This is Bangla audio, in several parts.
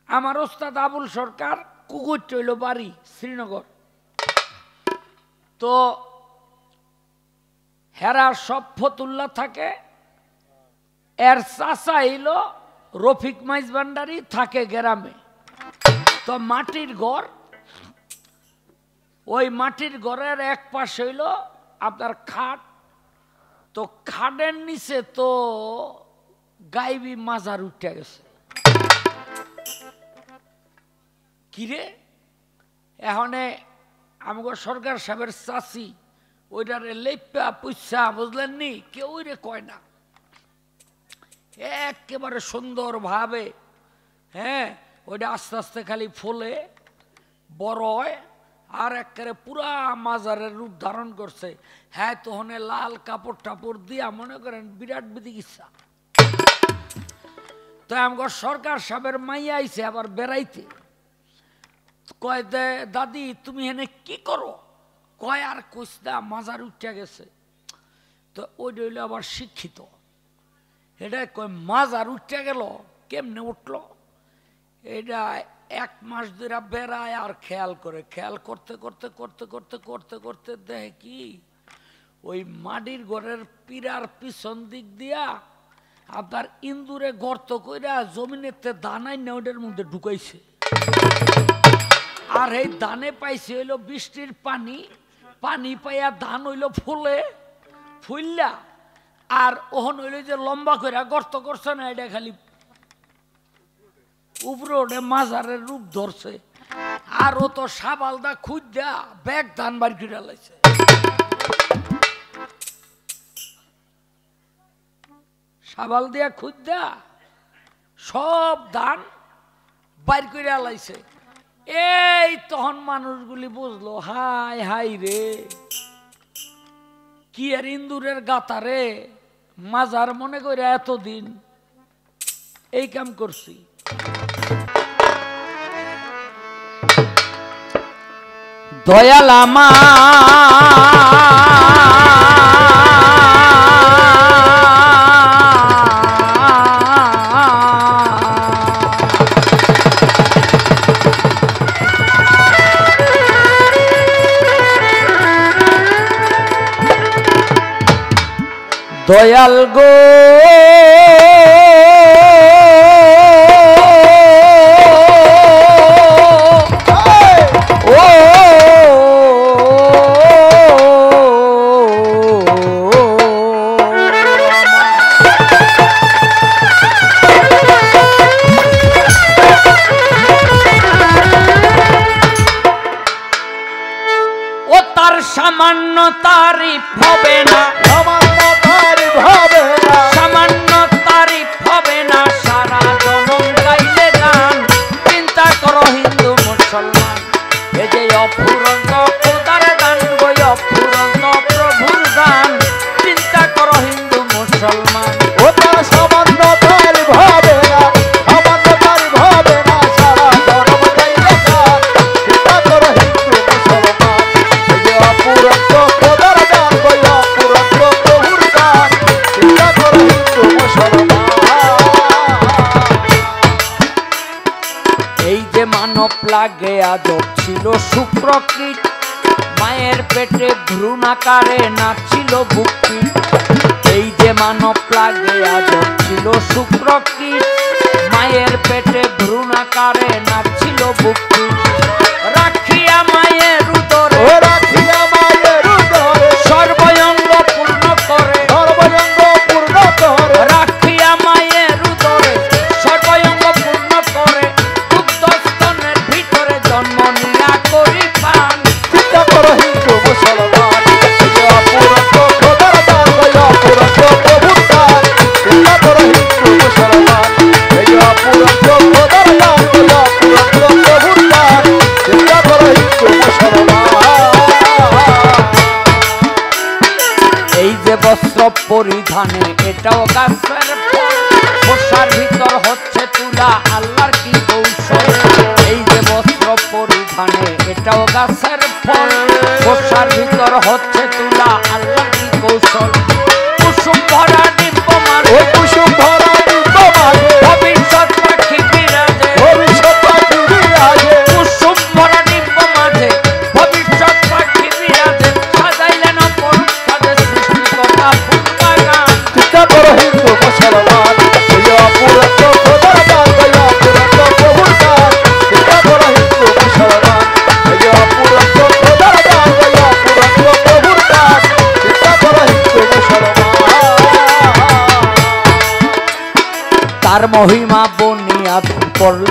আমার ওস্তাদ আবুল সরকার কুকুর চইল বাড়ি শ্রীনগর। তো হেরা সব ফতুল্লা থাকে, এর চাচা হইল রফিক মাইজ ভান্ডারি, থাকে গ্রামে। তো মাটির ঘর, ওই মাটির ঘরের এক পাশে হইল আপনার খাট। তো খাটের নিচে তো গাইবি মাজার উঠে গেছে। কিরে এখানে আমাকে সরকার সাহেবের চাষি ওইটারে লেপা পুষা, বুঝলেন নি, কেউ রে কয় না, একেবারে সুন্দর ভাবে। হ্যাঁ, ওইটা আস্তে আস্তে খালি ফলে বড় হয়, আর একেবারে পুরা মাজারের রূপ ধারণ করছে। হ্যাঁ, তখন লাল কাপড় টাপড় দিয়া মনে করেন বিরাট বিধি ইচ্ছা। তো আমাকে সরকার সাহেবের মাইয়া আইছে আবার বেড়াইতে। কয় দে দাদি তুমি এনে কি করো? কয় আর কইস না, মাজার উঠে গেছে। তো ওইটা হইলো আবার শিক্ষিত। এটা কয় মাজার উঠে গেল, কেমনে উঠলো? এটা এক মাস ধরে বেড়ায় আর খেয়াল করে, খেয়াল করতে করতে করতে করতে করতে করতে দেখে কি ওই মাটির ঘরের পীড়ার পিছন দিক দিয়া আপনার ইন্দুরে গর্ত কইরা জমিনেতে দানাই না ওটার মধ্যে ঢুকাইছে। আর এই ধানে পাইছে হইল বৃষ্টির পানি, পানি পাইয়া ধান হইল ফুলে ফুললা, আর ওহন হইল যে লম্বা করে গর্ত করছে না, এটা খালি উপরে ওঠে মাজারের রূপ ধরছে। আর ও তো সাবালদা খুঁজা ব্যাগ ধান বাড়ি ফিরে লাইছে। সাবাল দিয়া খুঁজা সব ধান বাইর করে লাইছে। এই তখন মানুষগুলি বুঝলো, হাই হাই রে, কি আর ইন্দুরের গাতারে মাজার মনে করে এতদিন এই কাম করছি। দয়াল আমার দয়াল গো ও তার সামান্য তারিফ হবে না, সামান্য তারিফ হবে না, সারা জনম গাইলে গান। চিন্তা করো হিন্দু মুসলমান, এ যে অফুরন্ত খোদার দান, বই অফুরন্ত প্রভুর দান। চিন্তা করো হিন্দু মুসলমান, ও তার সামান্য তারিফ হবে না, সামান্য তারিফ হবে না, সারা জনম গাইলে গান। চিন্তা করো হিন্দু মুসলমান, এ যে অফুরন্ত খোদার দান, বই অফুরন্ত প্রভুর দান। চিন্তা করো হিন্দু মুসলমান। এই যে মানব লাগে আজব ছিল সুপ্রকৃত, মায়ের পেটে ভ্রূণ আকারে নাচছিল বুকটি। এই যে মানব লাগে আজব ছিল সুপ্রকৃত, মায়ের পেটে ভ্রূণ আকারে নাচছিল বুকটি। রাখিয়া মায়ের উদরে, ও রাখিয়া মায়ের উদরে, সর্বঙ্গ পূর্ণ করে, সর্বঙ্গ পূর্ণ করে, রাখিয়া মায়ের উদরে সর্বঙ্গ পূর্ণ করে, দুগ্ধস্তনের ভিতরে জন্ম নিয়া করি পান। চিন্তা করো হিন্দু মুসলমান, এই যে অফুরন্ত খোদার দান, বই অফুরন্ত প্রভুর দান। চিন্তা করো হিন্দু মুসলমান, এই যে অফুরন্ত খোদার দান, বই অফুরন্ত প্রভুর দান। চিন্তা করো হিন্দু মুসলমান। এই যে বস্ত্র পরিধানে এটাও গাছের ফল, বর্ষার ভিতর হচ্ছে তুলা আল্লাহর কি কৌশল। এই যে বস্ত্র পরিধানে এটাও গাছের ফল, বর্ষার ভিতর হচ্ছে তুলা আল্লাহর কি কৌশল। কুসুম ভরা ডিম্ব মাঝে, ও কুসুম ভরা ডিম্ব মাঝে, ভবিষ্যৎ পাখি বিরাজে, ভবিষ্যৎ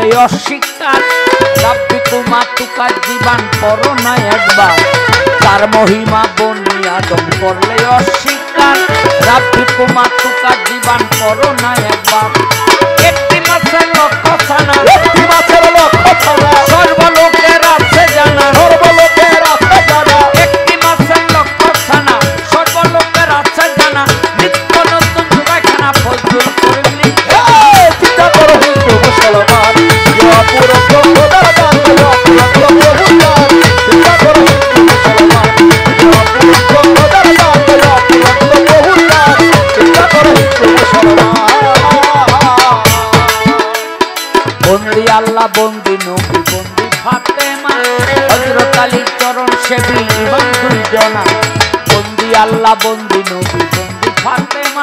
অস্বীকার রাব্বি কুমা তুকা জীবন পড়ো না একবার তার মহিমা বনি আদম করলে অস্বীকার রাব্বি কুমা তুকা জীবন পড়ো না একবার একটি মাছের লক্ষ্য ছানা একটি মাছের লক্ষ্য ছাড়া সর্বলোকের আছে জানা সর্বলোকের আছে জানা একটি মাছের লক্ষ্য ছানা সর্বলোকের আছে জানা নিত্য নতুন জুবাইখানা ফজলুল করিম লিখে চিন্তা করো হিন্দু মুসলমান অপুরন্ত খোদার দান অপুরন্ত প্রভুর দান চিন্তা করো হিন্দু মুসলমান অপুরন্ত খোদার দান অপুরন্ত প্রভুর দান চিন্তা করো হিন্দু মুসলমান বন্দি আল্লাহ বন্দি নবী বন্দি ফাতেমা হযরত আলী চরণ সেবী ইমাম দুইজনা বন্দি আল্লাহ বন্দি নবী বন্দি ফাতেমা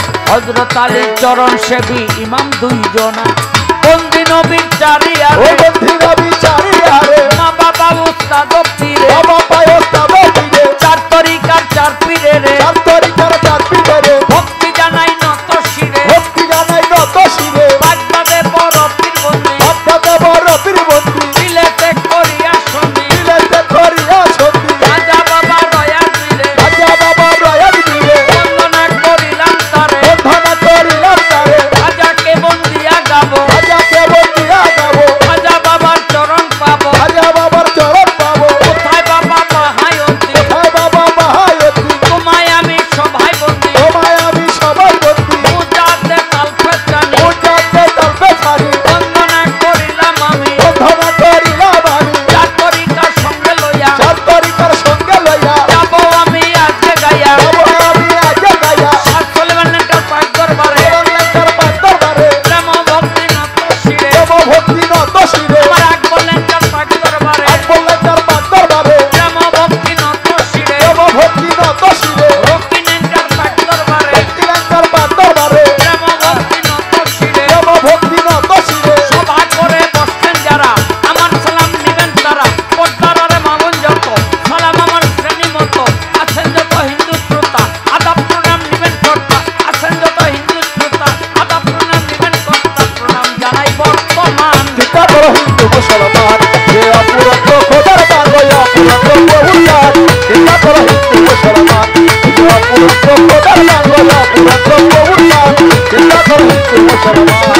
হযরত আলী চরণ সেবী ইমাম দুইজনা বন্দি নবীর চারিয়ারে ও বন্ধি নবী চারিয়ারে মা বাবা উস্তাদ পীরে বাবা পায়স্তাব পীরে চার তরিকার চার পীরে রে চার তরিকার চার পীরে ভক্তি জানাই নত শিরে ভক্তি জানাই নত শিরে বাগদাদে বড় পীর বন্দি অর্থাৎ বড় পীর বন্ধু দিলেতে করিয়া সন্ধি দিলেতে করিয়া সন্ধি রাজা বাবা রয়া দিলে রাজা বাবা রয়াল দিলে বন্দনা করিলাম তারে বন্ধনা করিলাম তারে রাজাকে বন্দিয়া গাবো রাজাকে বন্দিয়া গাবো রাজা বাবার চরণ পাবো রাজা বাবার চরণ পাবো কোথায় বাবা বাহায়তি কোথায় বাবা বাহায়তি তোমায় আমি সভায় বন্দি তোমায় আমি সবাই বন্দি পূজাতে তালফে জানি পূজাতে তলবে ছাড়ি বন্দনা করিলাম আমি বন্ধনা করিলাম আমি চার তরিকার সঙ্গে লইয়া চার তরিকার সঙ্গে লইয়া যাবো আমি আজকে গাইয়া যাবো আমি আগে গাইয়া সাত সলিমানের পাক দরবারে লেখার দরবারে প্রেম ভক্তি নত শিরে দেব ভক্তি নত শিরে আমার আকবলের পাক দরবারে লেখার দরবারে প্রেম ভক্তি নত শিরে দেব ভক্তি নত শিরে রকিনের পাক দরবারে লেখার দরবারে প্রেম ভক্তি নত শিরে দেব ভক্তি নত শিরে সভা করে বসছেন যারা আমার সালাম নিবেন তারা পর্দারে মামুন যত সালাম আমার শ্রেণী মতো আছেন যত হিন্দু শ্রোতা আদাব প্রণাম নিবেন কর্তা আছেন যত হিন্দু শ্রোতা আদাব প্রণাম নিবেন কর্তা প্রণাম জানাই বর্তমান চিন্তা করো হিন্দু মুসলমান যে অপুরন্ত খোদার দান অপুরন্ত প্রভুর দান চিন্তা করো হিন্দু মুসলমান যে অপুরন্ত খোদার দান অপুরন্ত প্রভুর দান চিন্তা করো হিন্দু মুসলমান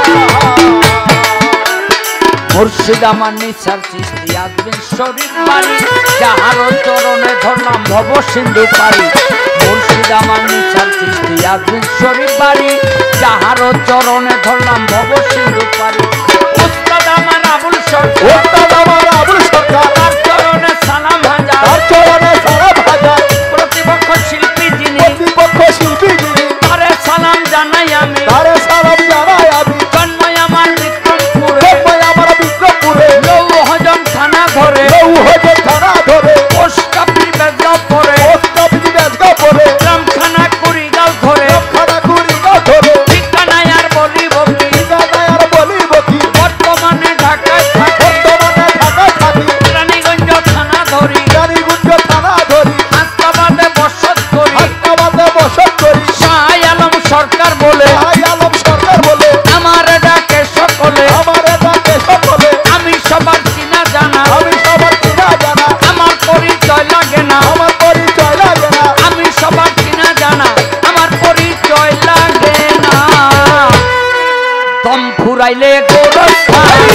মুর্শিদ আমার নিসার চিস্তি আজমিন শরীফ বাড়ি যাহারও চরণে ধরলাম ভব সিন্ধু পারি মুর্শিদ আমার নিসার চিস্তি আজমিন শরীফ বাড়ি যাহারও চরণে ধরলাম ভব সিন্ধু পারি উস্তাদ আমার আবুল সরকার ওস্তাদ আমার আবুল সরকার তার চরণে সালাম হাজার তার চরণে সারা ভাজা প্রতিপক্ষ শিল্পী যিনি প্রতিপক্ষ শিল্পী যিনি তারে সালাম জানাই আমি তারে সালাম জানাই আমি জন্মই আমার বিক্রমপুরে জন্মই আমার বিক্রমপুরে লৌ হজম থানা ধরে লৌহজের থানা ধরে পোস্ট অফিস বেজগাঁও পরে পোস্ট অফিস বেজগাঁও পরে রামখানা কুড়িগাঁও ধরে খানা কুড়িগাঁও ধরে ঠিকানায় আর বলি বকি ঠিকানায় আর বলিব কি বর্তমানে ঢাকায় থাকি বর্তমানে ঢাকায় থাকি রানীগঞ্জ থানা ধরি রানীগঞ্জ থানা ধরি হাসপাবাদে বসত করি হাসপাতালে বসত করি শাহ আলম সরকার বলে ভাই আলম সরকার বলে আমার ডাকে সকলে আমার ডাকে সকলে আমি সবার চিনা জানা আমি সবার চিনা জানা আমার পরিচয় লাগে না আমার পরিচয় লাগে না আমি সবার চিনা জানা আমার পরিচয় লাগে না দম ফুরাইলে গোরস্থান